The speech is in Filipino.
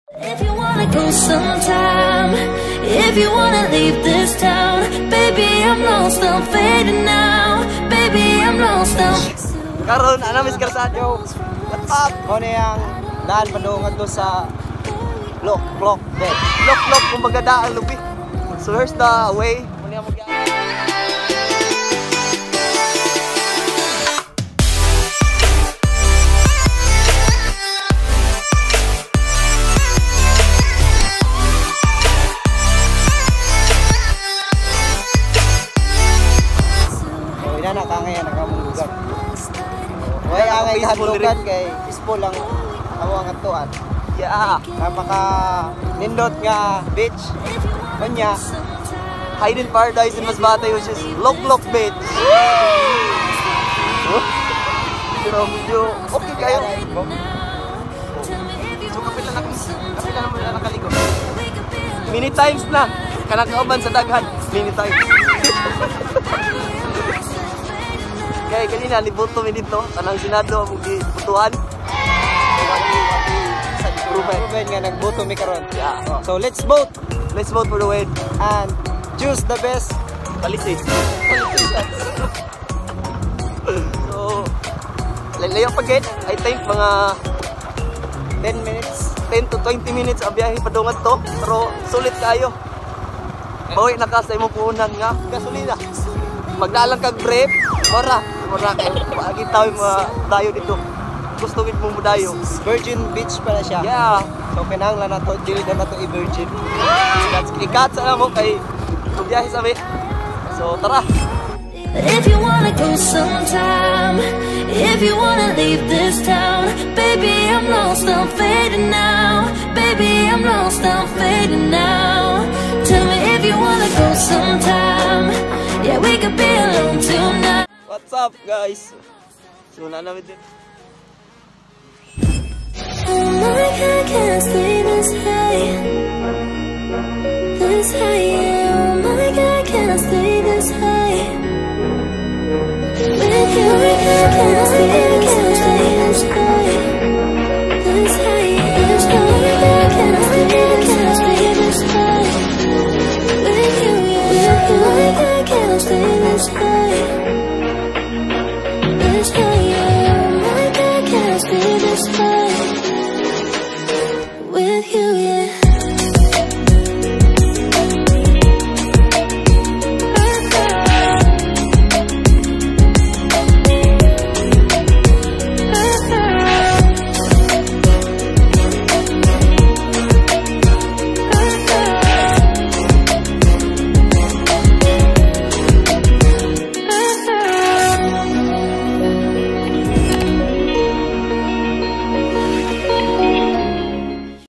If you wanna go sometime, if you wanna leave this town, baby, I'm lost, I'm fading now. Baby, I'm lost, I'm... Karon, ano Miss Carsadyo? What's up? Ano yung daan padungan to sa Lock bed. Lock, kumbaga daan lubi. So here's the way. Ano yung mag- na kangay nakamunggugan. Way angay hadlukan kay peaceful lang awang atuan. Yeah, napaka nindot nga beach. Kanya hidden paradise in Masbate, which is Lock Beach. Pero medyo okay kayo. So kapitan naman na nakaligo. Many times na kanakauban sa daghan. Many times. Kaya kanina, libuto mi dito. Tanang Senado ang butuhan. Proven nga nagbuto mi karon. Yeah. So let's vote. Let's vote for the win. And choose the best policies. So, lalayo pa gate. I think mga 10 minutes. 10 to 20 minutes ang biyahe padungan to. Pero sulit kayo. Bawi na ka sa imong puhunan nga gasolina. Magdalang kag brief. Mura kayo. Paagi tayo mga dayo dito. Gusto gid mo dayo. Virgin Beach pala siya. Yeah. So kinahanglan na to, dili na to i-virgin. That's ikat sa mo kay biyahe sa mi. So tara. If you wanna go sometime, if you wanna leave this town, baby, I'm lost, I'm fading now. Baby, I'm lost, I'm fading now. Tell me if you wanna go sometime. Yeah, we could be alone tonight. What's up, guys? So na namin din. Oh my God, can't stay this high. This high, yeah. Oh my God, can't stay this high. With you, can't stay this high. This high, yeah. Oh my God, can't stay this high. With you, yeah. Oh my God, can't stay this high. This high, yeah. Oh my God, can't stay this high. With you, yeah.